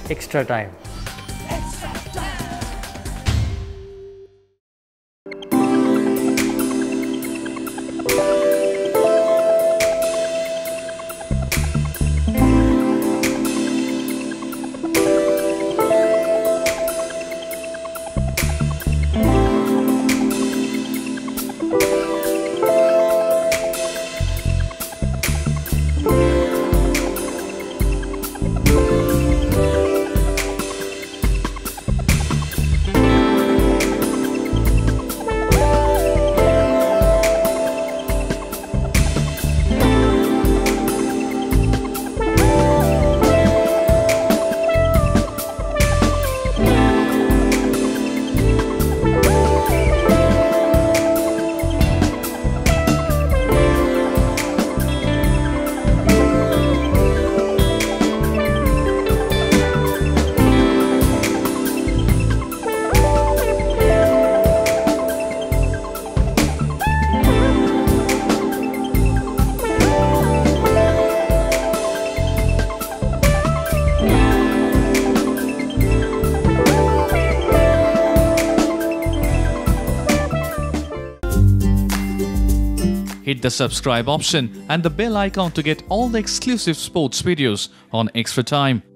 Extra Time. Hit the subscribe option and the bell icon to get all the exclusive sports videos on Extra Time.